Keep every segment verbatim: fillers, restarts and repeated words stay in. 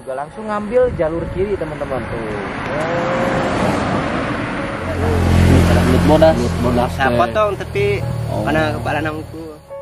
juga langsung ngambil jalur kiri teman-teman tuh. Belut bodas. Belut bodas. Saya potong tapi Oh. karena kepala nangku.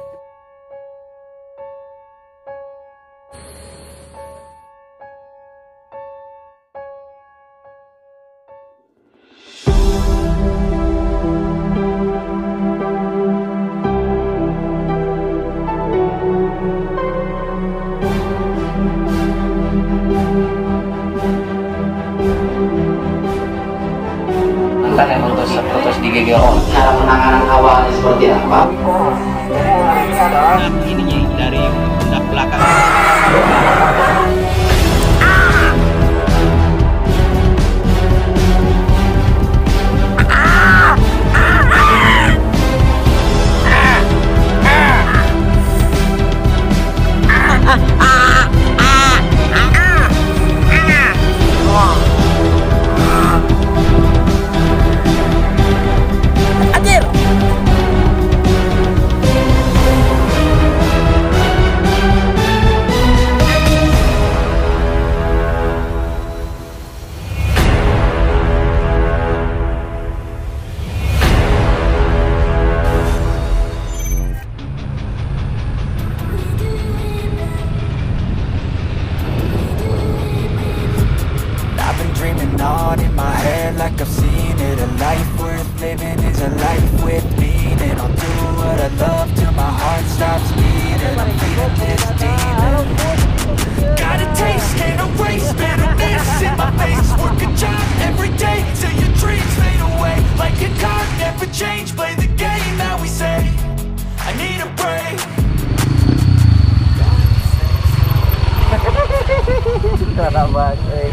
Mantan yang putus-putus di G G O. Cara penanganan awalnya seperti apa? Ini adalah Nah, ininya dari pundak belakang. On in my head like I've seen it. A life worth living is a life with meaning. I'll do what I love till my heart stops beating. I'm feeding this demon. Got a taste, can't erase bitterness in my face. Work a job every day till your dreams fade away. Like a card, never change. Play the game that we say. I need a break. Karena banget.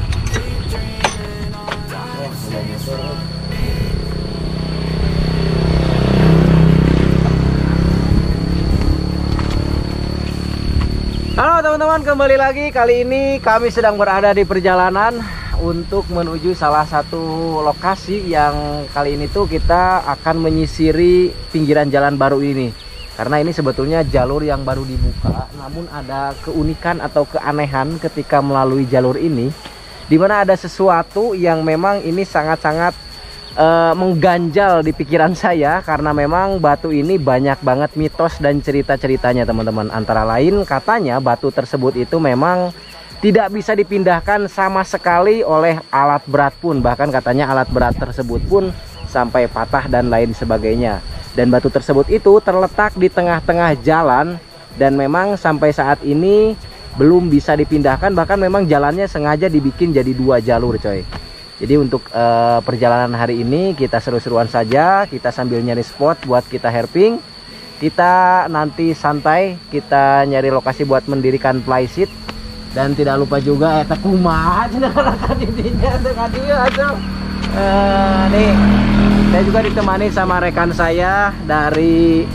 Halo teman-teman, kembali lagi. Kali ini kami sedang berada di perjalanan untuk menuju salah satu lokasi yang kali ini tuh kita akan menyisiri pinggiran jalan baru ini. Karena ini sebetulnya jalur yang baru dibuka, namun ada keunikan atau keanehan ketika melalui jalur ini, dimana ada sesuatu yang memang ini sangat-sangat Uh, mengganjal di pikiran saya, karena memang batu ini banyak banget mitos dan cerita-ceritanya teman-teman. Antara lain katanya batu tersebut itu memang tidak bisa dipindahkan sama sekali oleh alat berat pun. Bahkan katanya alat berat tersebut pun sampai patah dan lain sebagainya. Dan batu tersebut itu terletak di tengah-tengah jalan dan memang sampai saat ini belum bisa dipindahkan. Bahkan memang jalannya sengaja dibikin jadi dua jalur coy. Jadi untuk uh, perjalanan hari ini kita seru-seruan saja, kita sambil nyari spot buat kita herping. Kita nanti santai, kita nyari lokasi buat mendirikan playseat. Dan tidak lupa juga eta kumaha cenah intinya dengan dia aja. Eh nih, saya juga ditemani sama rekan saya dari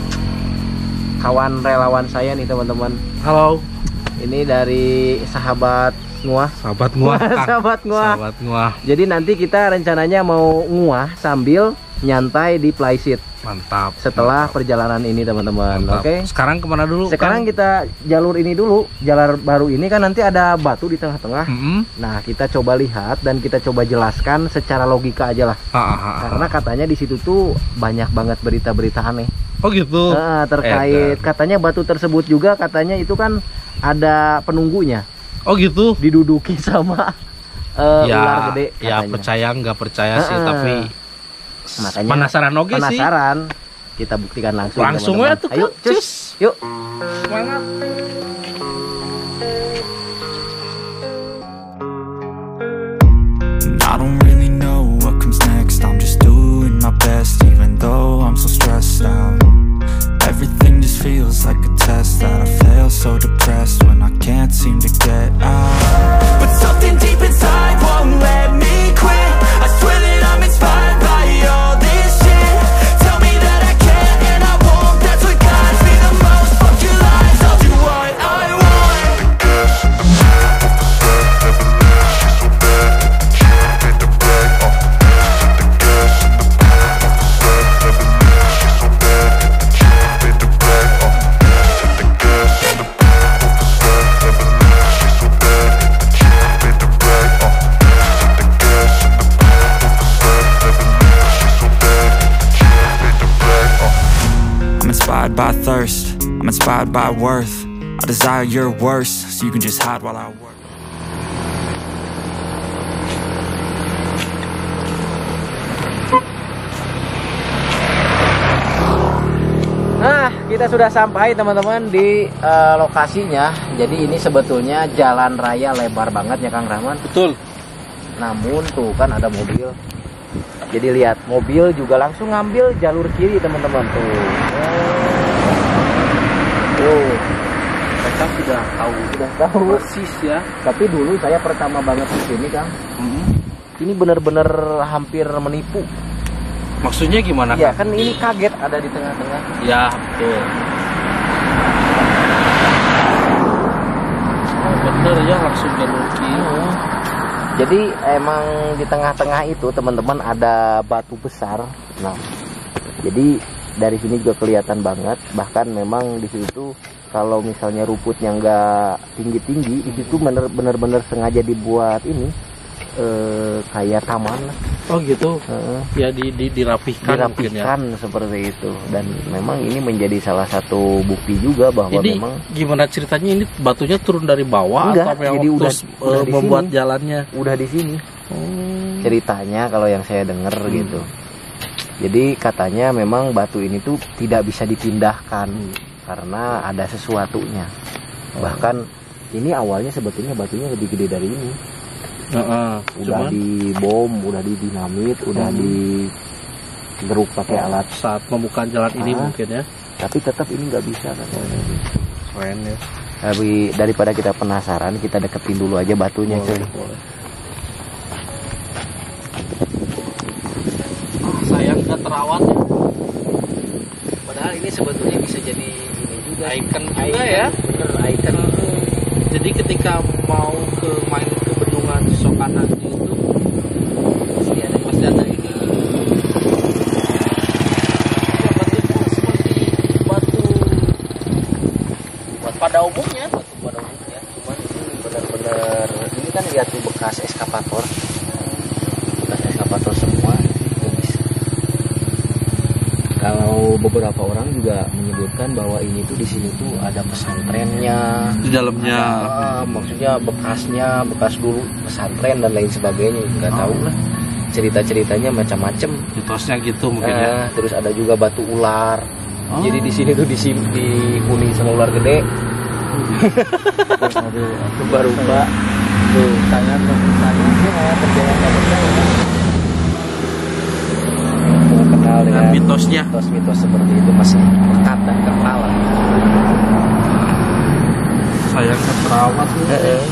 kawan relawan saya nih teman-teman. Halo. Ini dari sahabat nguah, Sahabat nguah, Kang. sahabat nguah. Sahabat nguah. Jadi nanti kita rencananya mau nguah sambil nyantai di playseat Mantap. setelah mantap. perjalanan ini teman-teman. Oke. Oke. Sekarang kemana dulu? Sekarang Kang? kita jalur ini dulu, jalur baru ini kan nanti ada batu di tengah-tengah. Mm-mm. Nah kita coba lihat dan kita coba jelaskan secara logika aja lah. Ah, ah, ah, Karena ah. katanya di situ tuh banyak banget berita-berita aneh. Oh gitu. Nah, terkait Edan. katanya batu tersebut juga katanya itu kan ada penunggunya. Oh gitu. Diduduki sama uh, Ya, ular gede ya katanya. percaya nggak percaya sih, Heeh. tapi Makanya penasaran oke sih. penasaran, kita buktikan langsung. Langsung teman-teman. ya tuh, Ayo, Kak. cus. Cus. Yuk. Semangat. I don't really know what comes next. I'm just doing my best, even though I'm so stressed out. Everything just feels like a test that I fail, so depressed when I can't seem to get out. But something deep inside won't let me quit. I swear that I'm inspired by all this shit. Tell me that I can and I won't. That's what guides me the most. Fuck your lies, I'll do what I want. thirst. I'm inspired by worth. I desire your worst, so you can just hide while I work. Nah, kita sudah sampai teman-teman di uh, lokasinya. Jadi ini sebetulnya jalan raya lebar banget ya Kang Rahman. Betul. Namun tuh kan ada mobil. Jadi lihat, mobil juga langsung ngambil jalur kiri teman-teman tuh. Tuh. Mereka sudah tahu, sudah tahu Persis ya. Tapi dulu saya pertama banget di sini Kang. Hmm. Ini benar-benar hampir menipu. Maksudnya gimana? Iya kan ini kaget ada di tengah-tengah. Ya betul. Oh, bener ya, langsung jalur kiri. Hmm. Jadi emang di tengah-tengah itu teman-teman ada batu besar. Nah, jadi dari sini juga kelihatan banget. Bahkan memang di situ kalau misalnya rumputnya nggak tinggi-tinggi, di situ bener-bener sengaja dibuat ini eh, kayak taman. Oh gitu. Eh, Ya di, di dirapihkan, mungkin ya. dirapihkan seperti itu. Dan memang ini menjadi salah satu bukti juga bahwa Jadi memang gimana ceritanya, ini batunya turun dari bawah Enggak, atau memang jadi udah- terus udah eh, di membuat sini. jalannya? udah di sini. Oh. Ceritanya kalau yang saya dengar Hmm. gitu. Jadi katanya memang batu ini tuh tidak bisa dipindahkan karena ada sesuatunya. Bahkan ini awalnya sebetulnya batunya lebih gede dari ini. Heeh. Udah Cuman dibom, udah didinamit, udah Hmm. digeruk pakai alat. saat membuka jalan ini Ah. mungkin ya. Tapi tetap ini nggak bisa katanya. Keren ya. Tapi daripada kita penasaran, kita deketin dulu aja batunya Boleh, cuy. boleh. Sayang nggak terawat ya. Padahal ini sebetulnya bisa jadi ini juga. Icon juga ya. Bener, icon. Jadi ketika mau ke main ke bendungan Sokan nanti itu Pasti ada. pasti ada ini. Ya, batunya seperti batu Buat pada umumnya, batu pada umumnya. Cuman ini benar-benar ini kan lihat tuh bekas eskavator, bekas eskavator semua. Itu bisa. Kalau beberapa orang juga menyebutkan bahwa ini tuh di sini tuh ada pesantrennya. di dalamnya. Ah, maksudnya bekasnya, bekas dulu pesantren dan lain sebagainya. Nggak tahu lah. Cerita-ceritanya macam-macam. Mitosnya gitu mungkin ya. Nah, terus ada juga batu ular. Oh. Jadi di sini tuh disim dihuni sama ular gede. Rumba-rumba. Tuh, sangat sangat sangat percaya nggak percaya. Kenal dengan Dengan mitosnya. mitos-mitos seperti itu masih lekat dan kental. Sayang nggak terawat tuh. Heeh.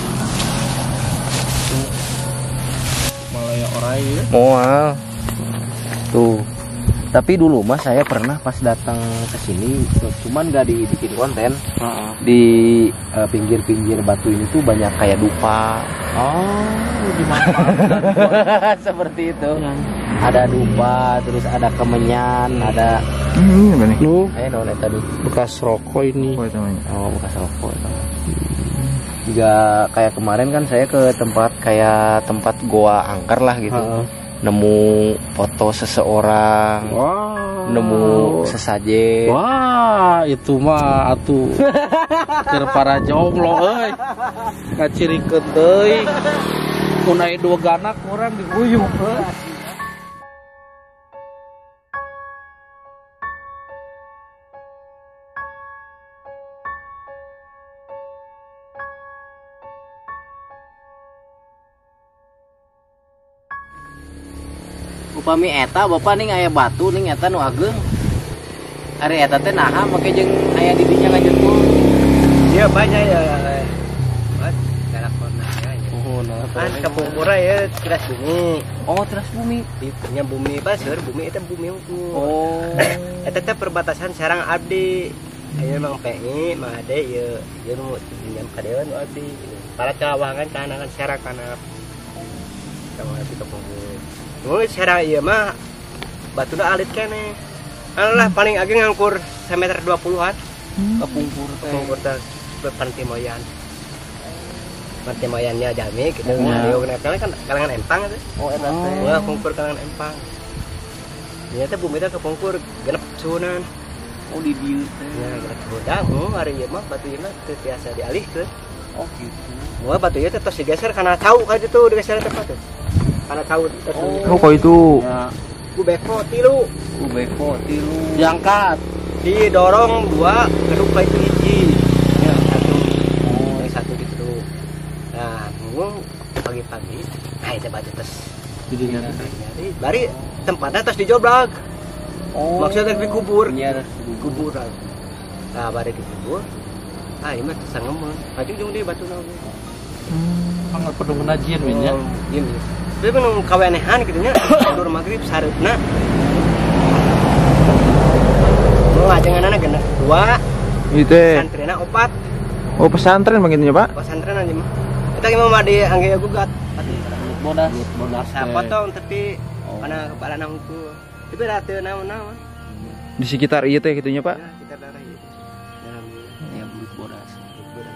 Malaya orai ya. Moal. Tuh. Tapi dulu mah saya pernah pas datang ke sini, cuman nggak dibikin konten. Heeh. Di eh, pinggir-pinggir batu ini tuh banyak kayak dupa. Oh, dimanfaatkan. Seperti itu. Ada dupa, terus ada kemenyan, ada Lu eh non tadi. bekas rokok ini. Oh, bekas rokok. Juga kayak kemarin kan saya ke tempat kayak tempat goa angker lah gitu. Heeh. Nemu foto seseorang, Wah. nemu sesajen. Wah, itu mah atuh keur para jomblo euy. Ngacirikeun teuing. Mun aya dua ganak urang diguyuh euy. Upami eta bapak ning aya batu ning eta nu ageng. Ari eta teh naha make jeung aya di dinya ngajengkul. Iya banyak ya. Buat galak warna ya. Oh, nah. Kan kampung murah ya keras bumi. Oh, teras bumi. Di punya bumi baseur, bumi itu bumi unggul. Oh. Eta teh perbatasan sarang abdi. Ayo mang pengi, mang ade ya, ya nu pinjam kadewan nu abdi. Para cawangan kana kan sarang kana. Sama abdi kampung. Nu sarang ieu mah batuna alit keneh. Alah paling ageng ngangkur semeter dua puluhan. Kepungkur teh. Kepungkur teh panti moyan. Panti moyannya jami kita Oh, mah ya. ayo kenapa kan kalangan empang itu. Oh, eta teh. Wah, kungkur kalangan empang. Ini teh bumi teh kepungkur genep sunan. Oh di dieu teh. Ya gerak gudang, oh hari ieu mah batu ieu mah teu tiasa dialihkeun. Oh gitu. Moal batu ieu teh tos digeser kana cau ka ditu digeser teh teh. Kana cau tos. Oh, kok itu? Ya, Ku beko tilu. ubeko tilu. Diangkat. Didorong dua, keduk ka itu hiji. Ya satu. Oh, Yang satu gitu. Nah, ngomong pagi-pagi, nah itu batu tos. jadi nyata. Jadi bari tempatnya tos dijobrak. Oh. Maksudnya dikubur. Iya, Kubur. Nah, bari dikubur. Ah, ini mah sangeun. Maju jeung di batu naon. Sangat penuh penajian ya. Iya, iya. Tapi kan kawenehan gitu nya, dur magrib sareupna. Mau ngajenganana genep dua, Itu teh. santrena opat. Oh, pesantren begitunya, Pak. Pesantren aja mah. Kita gimana mah di angge gugat. Bodas, bodas. Sa potong tapi kana kepala nangku. Tapi da teu naon-naon. Di sekitar ieu teh gitunya, Pak. Ya, kita darah ieu. Dalam Ya bulut bodas. gugat.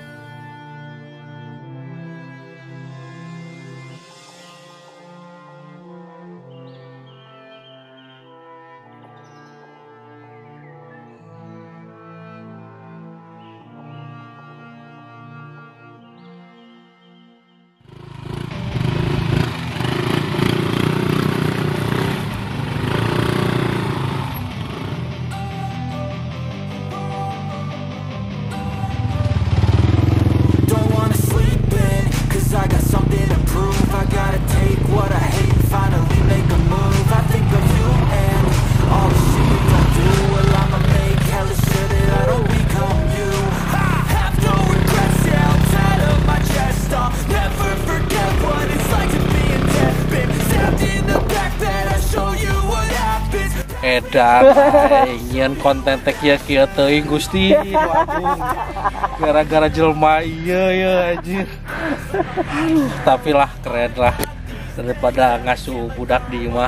Don't wanna sleep in, cause I got something to prove. I gotta take what I hate and finally make a move. I think of you and all the shit you don't do. Well, I'ma make hella sure that I don't become you. I have no regrets, yeah, I'll tie up my chest. I'll never forget what it's like to be in death. Been stabbed in the back bed, I'll show you what happens. Edan, ingin konten teh kieu kieu teuing Gusti. Anjing. Gara-gara jelma iya ya anjir. Tapi lah keren lah daripada ngasuh budak di imah.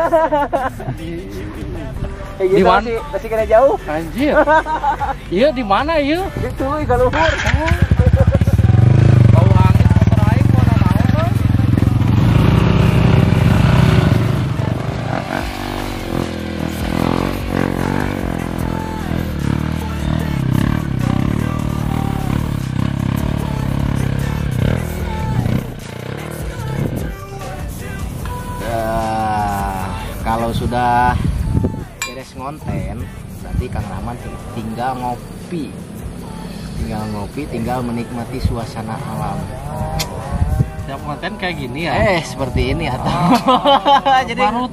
Di mana? Masih kena jauh. Anjir. Iya di mana ieu? Itu ka luhur. Bau angin motor aing mana naon? Nah, kalau sudah beres ngonten, berarti Kang Rahman tinggal ngopi. Tinggal ngopi, tinggal menikmati suasana alam. Yang konten kayak gini ya. Eh, seperti ini atau Jadi baru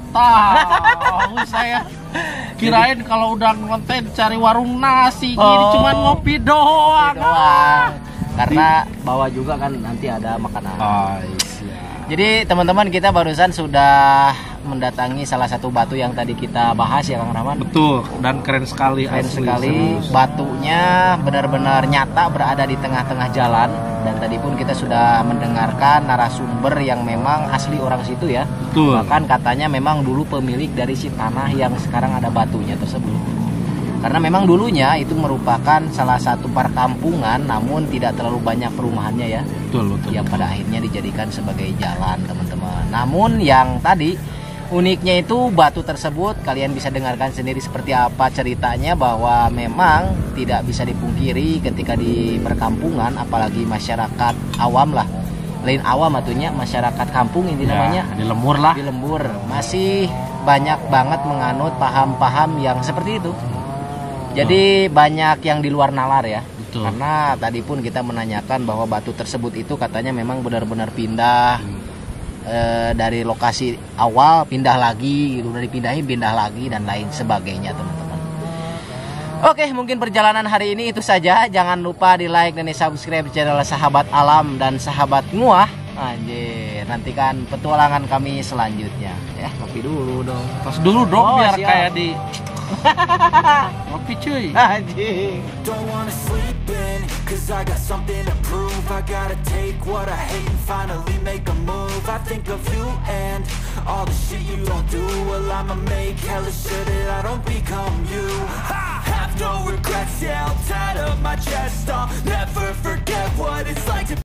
tahu saya. Kirain kalau udah konten cari warung nasi gini Oh. cuman ngopi doang. doang. Karena bawa juga kan nanti ada makanan. Oh, iya. Jadi teman-teman, kita barusan sudah mendatangi salah satu batu yang tadi kita bahas ya Kang Rahman. Betul, dan keren sekali. Keren asli, sekali, serius. batunya benar-benar nyata berada di tengah-tengah jalan. Dan tadi pun kita sudah mendengarkan narasumber yang memang asli orang situ ya. Betul. Bahkan katanya memang dulu pemilik dari si tanah yang sekarang ada batunya tersebut. Karena memang dulunya itu merupakan salah satu perkampungan, namun tidak terlalu banyak perumahannya ya. Betul, betul. Yang pada akhirnya dijadikan sebagai jalan, teman-teman. Namun yang tadi uniknya itu batu tersebut, kalian bisa dengarkan sendiri seperti apa ceritanya, bahwa memang tidak bisa dipungkiri ketika di perkampungan, apalagi masyarakat awam lah, lain awam atunya masyarakat kampung ini namanya, Ya, di lembur lah. di lembur masih banyak banget menganut paham-paham yang seperti itu. Jadi banyak yang di luar nalar ya. Betul. Karena tadi pun kita menanyakan bahwa batu tersebut itu katanya memang benar-benar pindah eh, dari lokasi awal, pindah lagi, udah dipindahin, pindah lagi dan lain sebagainya, teman-teman. Oke, mungkin perjalanan hari ini itu saja. Jangan lupa di like dan di subscribe channel Sahabat Alam dan Sahabat Nguah. Anjir, nantikan petualangan kami selanjutnya. Ya, kopi dulu dong. Tos dulu dong Oh, biar siap. kayak di ngopi cuy. Anjing. Don't wanna sleep in, cause I got something to prove. I gotta take what I hate and finally make a move. I think of you and all the shit you don't do. Well, I'ma make hella sure that I don't become you. I have no regrets, yeah, I'll tie up